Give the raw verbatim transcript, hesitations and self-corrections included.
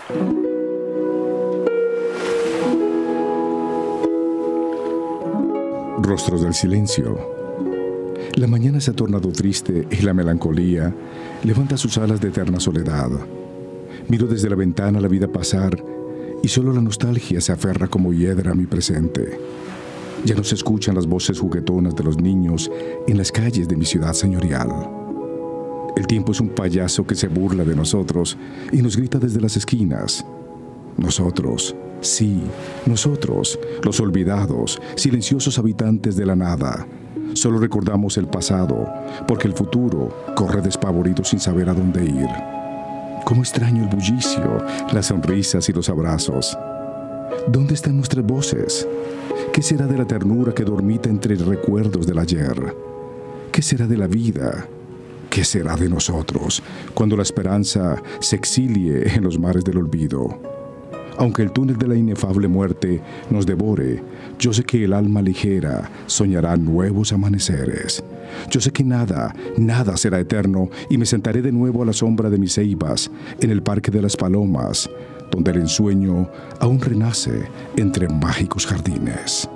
Rostros del silencio. La mañana se ha tornado triste y la melancolía levanta sus alas de eterna soledad. Miro desde la ventana la vida pasar y solo la nostalgia se aferra como hiedra a mi presente. Ya no se escuchan las voces juguetonas de los niños en las calles de mi ciudad señorial. El tiempo es un payaso que se burla de nosotros y nos grita desde las esquinas. Nosotros, sí, nosotros, los olvidados, silenciosos habitantes de la nada, solo recordamos el pasado, porque el futuro corre despavorido sin saber a dónde ir. Cómo extraño el bullicio, las sonrisas y los abrazos. ¿Dónde están nuestras voces? ¿Qué será de la ternura que dormita entre recuerdos del ayer? ¿Qué será de la vida? ¿Qué será de nosotros cuando la esperanza se exilie en los mares del olvido? Aunque el túnel de la inefable muerte nos devore, yo sé que el alma ligera soñará nuevos amaneceres. Yo sé que nada, nada será eterno y me sentaré de nuevo a la sombra de mis ceibas en el Parque de las Palomas, donde el ensueño aún renace entre mágicos jardines.